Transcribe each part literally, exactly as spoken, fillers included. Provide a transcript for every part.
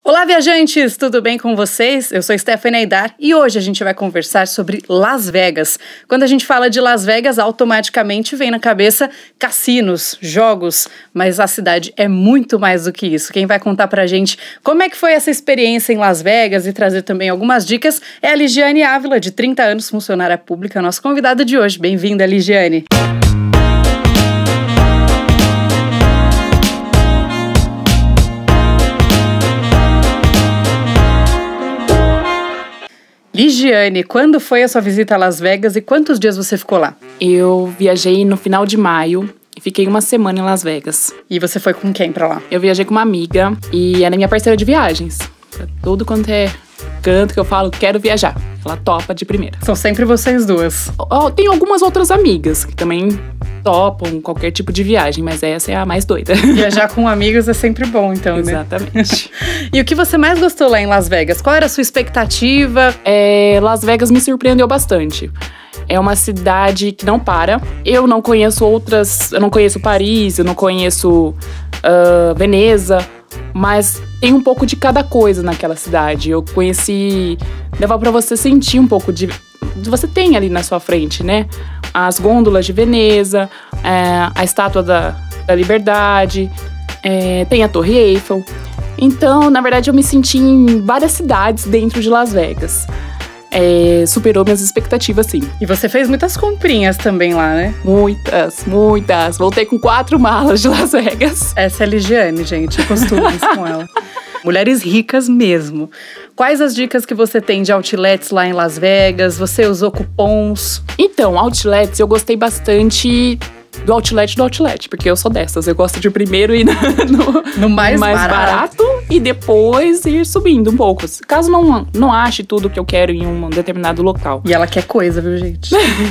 Olá, viajantes! Tudo bem com vocês? Eu sou Stephanie Aidar e hoje a gente vai conversar sobre Las Vegas. Quando a gente fala de Las Vegas, automaticamente vem na cabeça cassinos, jogos, mas a cidade é muito mais do que isso. Quem vai contar pra gente como é que foi essa experiência em Las Vegas e trazer também algumas dicas é a Ligiane Ávila, de trinta anos, funcionária pública, nossa convidada de hoje. Bem-vinda, Ligiane! Ligiane, quando foi a sua visita a Las Vegas e quantos dias você ficou lá? Eu viajei no final de maio e fiquei uma semana em Las Vegas. E você foi com quem pra lá? Eu viajei com uma amiga e ela é minha parceira de viagens. Pra tudo quanto é canto que eu falo, quero viajar. Ela topa de primeira. São sempre vocês duas. Oh, tem algumas outras amigas que também topam qualquer tipo de viagem, mas essa é a mais doida. Viajar com amigos é sempre bom, então, né? Exatamente. E o que você mais gostou lá em Las Vegas? Qual era a sua expectativa? É, Las Vegas me surpreendeu bastante. É uma cidade que não para. Eu não conheço outras... Eu não conheço Paris, eu não conheço uh, Veneza, mas tem um pouco de cada coisa naquela cidade. Eu conheci... Dava pra você sentir um pouco de... Você tem ali na sua frente, né? As gôndolas de Veneza, é, a Estátua da, da Liberdade, é, tem a Torre Eiffel. Então, na verdade, eu me senti em várias cidades dentro de Las Vegas. É, superou minhas expectativas, sim. E você fez muitas comprinhas também lá, né? Muitas, muitas. Voltei com quatro malas de Las Vegas. Essa é a Ligiane, gente. Costumes com ela. Mulheres ricas mesmo. Quais as dicas que você tem de outlets lá em Las Vegas? Você usou cupons? Então, outlets, eu gostei bastante do outlet do outlet, porque eu sou dessas. Eu gosto de primeiro ir no, no, no mais, mais barato. barato e depois ir subindo um pouco. Caso não, não ache tudo que eu quero em um determinado local. E ela quer coisa, viu, gente?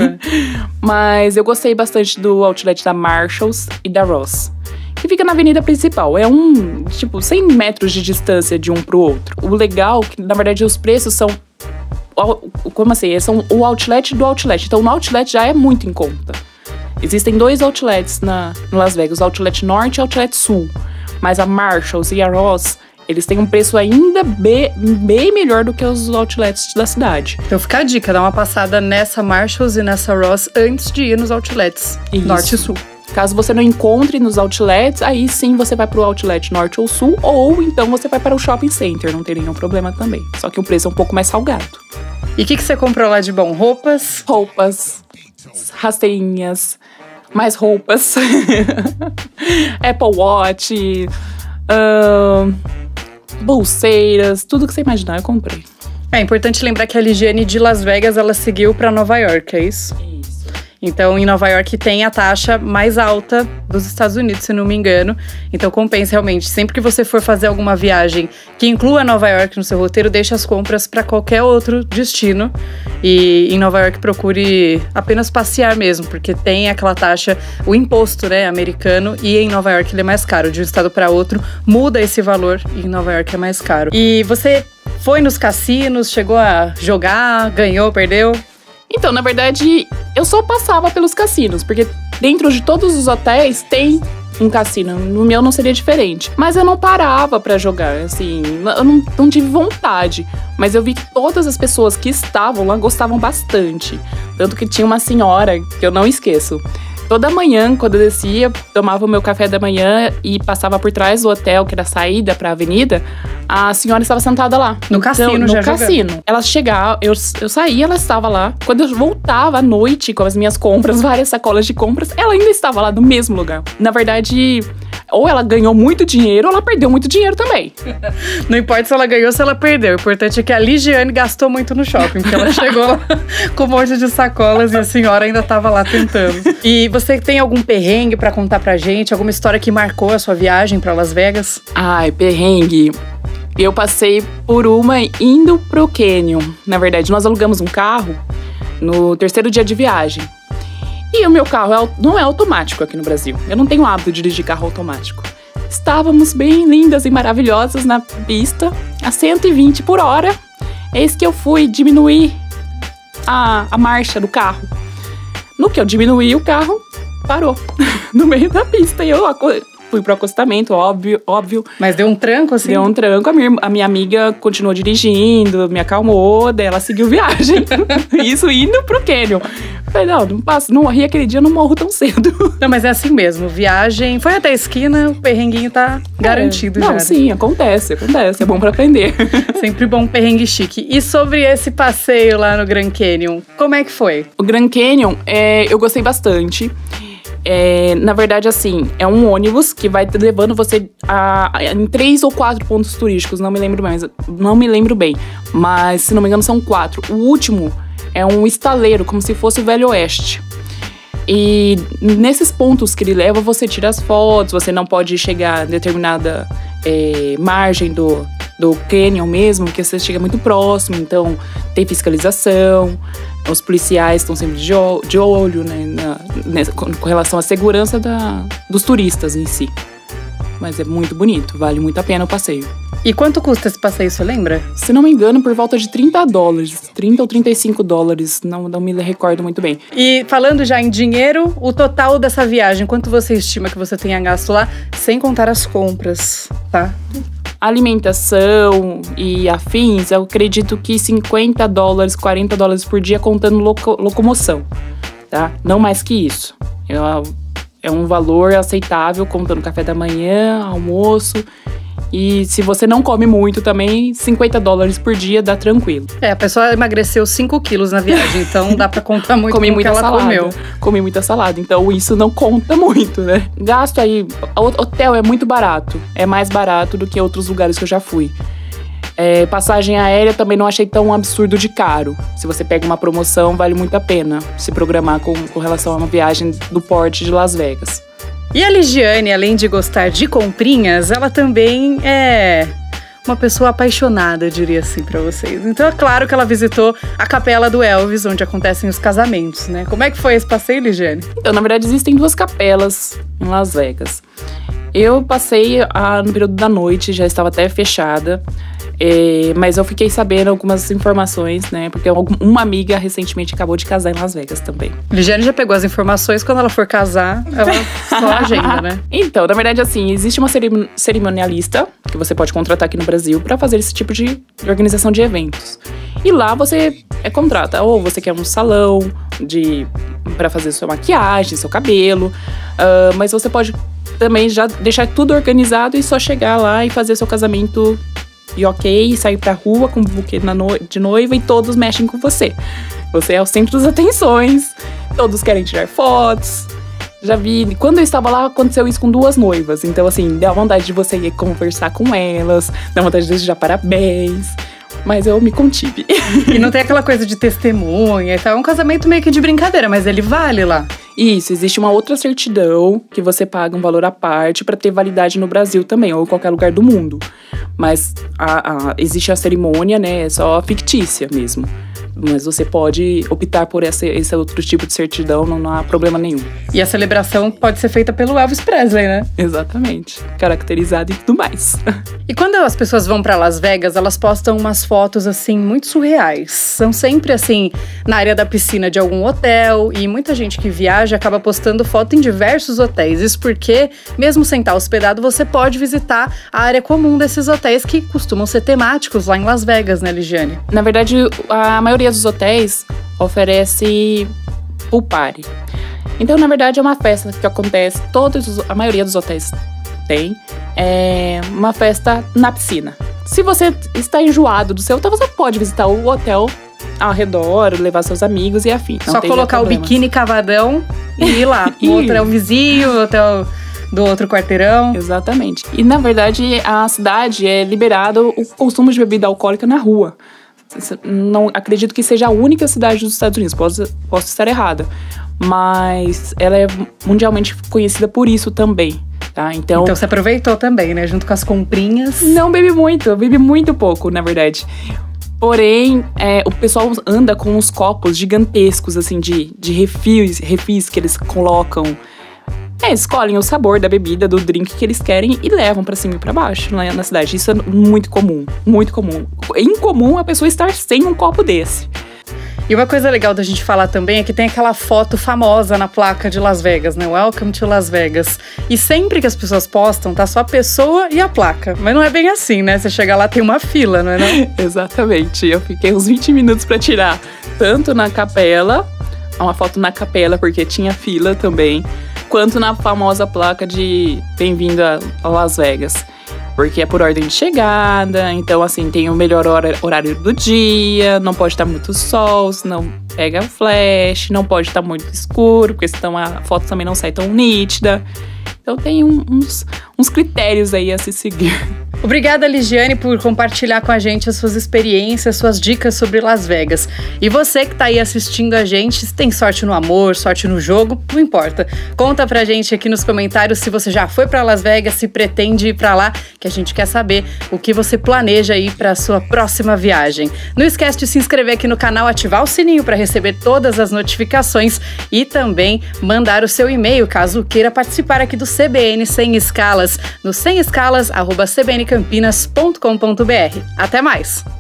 Mas eu gostei bastante do outlet da Marshalls e da Ross, que fica na avenida principal. É um, tipo, cem metros de distância de um pro outro. O legal, que na verdade os preços são, como assim? São o outlet do outlet. Então no outlet já é muito em conta. Existem dois outlets na, no Las Vegas, o Outlet Norte e o Outlet Sul. Mas a Marshalls e a Ross, eles têm um preço ainda bem, bem melhor do que os outlets da cidade. Então fica a dica, dá uma passada nessa Marshalls e nessa Ross antes de ir nos outlets Isso. Norte e Sul. Caso você não encontre nos outlets, aí sim você vai pro outlet norte ou sul, ou então você vai para o shopping center, não tem nenhum problema também. Só que o preço é um pouco mais salgado. E o que, que você comprou lá de bom? Roupas? Roupas, rasteirinhas, mais roupas, Apple Watch, uh, pulseiras, tudo que você imaginar eu comprei. É importante lembrar que a Ligiane de Las Vegas, ela seguiu para Nova York, é isso? Então, em Nova York tem a taxa mais alta dos Estados Unidos, se não me engano. Então, compensa realmente. Sempre que você for fazer alguma viagem que inclua Nova York no seu roteiro, deixe as compras para qualquer outro destino. E em Nova York, procure apenas passear mesmo, porque tem aquela taxa, o imposto, né, americano. E em Nova York ele é mais caro. De um estado para outro, muda esse valor e em Nova York é mais caro. E você foi nos cassinos, chegou a jogar, ganhou, perdeu? Então, na verdade, eu só passava pelos cassinos, porque dentro de todos os hotéis tem um cassino. No meu não seria diferente. Mas eu não parava pra jogar, assim, eu não, não tive vontade. Mas eu vi que todas as pessoas que estavam lá gostavam bastante. Tanto que tinha uma senhora, que eu não esqueço. Toda manhã, quando eu descia, tomava o meu café da manhã e passava por trás do hotel, que era a saída pra avenida, a senhora estava sentada lá. No cassino, então, já No cassino. Jogando. Ela chegava, eu, eu saía, ela estava lá. Quando eu voltava à noite com as minhas compras, várias sacolas de compras, ela ainda estava lá no mesmo lugar. Na verdade, ou ela ganhou muito dinheiro, ou ela perdeu muito dinheiro também. Não importa se ela ganhou ou se ela perdeu. O importante é que a Ligiane gastou muito no shopping, porque ela chegou lá com um monte de sacolas e a senhora ainda estava lá tentando. E você tem algum perrengue pra contar pra gente? Alguma história que marcou a sua viagem pra Las Vegas? Ai, perrengue. Eu passei por uma indo pro Canyon. Na verdade, nós alugamos um carro no terceiro dia de viagem. E o meu carro é, não é automático aqui no Brasil. Eu não tenho hábito de dirigir carro automático. Estávamos bem lindas e maravilhosas na pista, a cento e vinte por hora. Eis que eu fui diminuir a, a marcha do carro. No que eu diminuí, o carro parou no meio da pista. E eu fui pro acostamento, óbvio, óbvio. Mas deu um tranco, assim? Deu um tranco, a minha, a minha amiga continuou dirigindo, me acalmou, daí ela seguiu viagem. Isso indo pro Canyon. Falei, não, não passo, não morri aquele dia, eu não morro tão cedo. Não, mas é assim mesmo, viagem, foi até a esquina, o perrenguinho tá garantido é, já. Não, sim, acontece, acontece, é bom pra aprender. Sempre bom perrengue chique. E sobre esse passeio lá no Grand Canyon, como é que foi? O Grand Canyon, é, eu gostei bastante. É, na verdade, assim, é um ônibus que vai levando você a, a, em três ou quatro pontos turísticos, não me lembro bem, não me lembro bem, mas se não me engano são quatro. O último é um estaleiro, como se fosse o Velho Oeste. E nesses pontos que ele leva, você tira as fotos, você não pode chegar a determinada é, margem do, do canyon mesmo, porque você chega muito próximo, então tem fiscalização. Os policiais estão sempre de, o, de olho, né, na, nessa, com, com relação à segurança da, dos turistas em si. Mas é muito bonito, vale muito a pena o passeio. E quanto custa esse passeio, você lembra? Se não me engano, por volta de trinta dólares. trinta ou trinta e cinco dólares, não, não me recordo muito bem. E falando já em dinheiro, o total dessa viagem, quanto você estima que você tenha gasto lá, sem contar as compras, tá? Alimentação e afins, eu acredito que cinquenta dólares, quarenta dólares por dia, contando loco, locomoção, tá? Não mais que isso. É, é um valor aceitável, contando café da manhã, almoço. E se você não come muito também, cinquenta dólares por dia dá tranquilo. É, a pessoa emagreceu cinco quilos na viagem, então dá pra contar muito Comi com o que muita ela salada. comeu. Comi muita salada, então isso não conta muito, né? Gasto aí, o hotel é muito barato, é mais barato do que outros lugares que eu já fui. É, passagem aérea também não achei tão absurdo de caro. Se você pega uma promoção, vale muito a pena se programar com, com relação a uma viagem do porte de Las Vegas. E a Ligiane, além de gostar de comprinhas, ela também é uma pessoa apaixonada, eu diria assim, pra vocês. Então é claro que ela visitou a capela do Elvis, onde acontecem os casamentos, né? Como é que foi esse passeio, Ligiane? Então, na verdade, existem duas capelas em Las Vegas. Eu passei a, no período da noite, já estava até fechada. É, mas eu fiquei sabendo algumas informações, né? Porque uma amiga recentemente acabou de casar em Las Vegas também. Ligiane já pegou as informações, quando ela for casar, ela só agenda, né? Então, na verdade, assim, existe uma cerimonialista que você pode contratar aqui no Brasil para fazer esse tipo de organização de eventos. E lá você é, contrata, ou você quer um salão de para fazer sua maquiagem, seu cabelo, uh, mas você pode também já deixar tudo organizado e só chegar lá e fazer seu casamento. E ok, sair pra rua com um buquê na no- de noiva e todos mexem com você. Você é o centro das atenções, todos querem tirar fotos. Já vi, quando eu estava lá, aconteceu isso com duas noivas. Então, assim, dá vontade de você ir conversar com elas, dá vontade de desejar parabéns. Mas eu me contive. E não tem aquela coisa de testemunha e tal. É um casamento meio que de brincadeira, mas ele vale lá. Isso, existe uma outra certidão que você paga um valor à parte para ter validade no Brasil também, ou em qualquer lugar do mundo. Mas a, a, existe a cerimônia, né, é só fictícia mesmo. Mas você pode optar por essa, esse outro tipo de certidão, não, não há problema nenhum. E a celebração pode ser feita pelo Elvis Presley, né? Exatamente, caracterizado e tudo mais. E quando as pessoas vão pra Las Vegas, elas postam umas fotos, assim, muito surreais. São sempre, assim, na área da piscina de algum hotel. E muita gente que viaja acaba postando foto em diversos hotéis. Isso porque, mesmo sem estar hospedado, você pode visitar a área comum desses hotéis que costumam ser temáticos lá em Las Vegas, né, Ligiane? Na verdade, a maioria dos hotéis oferece pool party. Então, na verdade, é uma festa que acontece, todos, a maioria dos hotéis tem, é uma festa na piscina. Se você está enjoado do seu hotel, você pode visitar o hotel ao redor, levar seus amigos e afim. Só colocar o biquíni cavadão e ir lá. O hotel vizinho, o hotel do outro quarteirão. Exatamente. E, na verdade, a cidade é liberado o consumo de bebida alcoólica na rua. Não acredito que seja a única cidade dos Estados Unidos, posso, posso estar errada, mas ela é mundialmente conhecida por isso também, tá? Então, então você aproveitou também, né? Junto com as comprinhas. Não bebi muito, eu bebi muito pouco, na verdade. Porém, é, o pessoal anda com uns copos gigantescos, assim, de, de refis, refis que eles colocam. É, escolhem o sabor da bebida, do drink que eles querem e levam pra cima e pra baixo na, na cidade. Isso é muito comum, muito comum. É incomum a pessoa estar sem um copo desse. E uma coisa legal da gente falar também é que tem aquela foto famosa na placa de Las Vegas, né? Welcome to Las Vegas. E sempre que as pessoas postam, tá só a pessoa e a placa. Mas não é bem assim, né? Você chega lá, tem uma fila, não é não? Exatamente. Eu fiquei uns vinte minutos pra tirar. Tanto na capela, uma foto na capela, porque tinha fila também, quanto na famosa placa de bem-vindo a Las Vegas. Porque é por ordem de chegada, então assim, tem o melhor horário do dia, não pode estar muito sol, senão pega flash, não pode estar muito escuro, porque senão a foto também não sai tão nítida. Então tem um, uns, uns critérios aí a se seguir. Obrigada, Ligiane, por compartilhar com a gente as suas experiências, suas dicas sobre Las Vegas. E você que tá aí assistindo a gente, se tem sorte no amor, sorte no jogo, não importa. Conta pra gente aqui nos comentários se você já foi pra Las Vegas, se pretende ir pra lá, que a gente quer saber o que você planeja aí pra sua próxima viagem. Não esquece de se inscrever aqui no canal, ativar o sininho para receber todas as notificações e também mandar o seu e-mail, caso queira participar aqui do C B N Sem Escalas, no sem escalas arroba c b n campinas ponto com ponto b r. Até mais!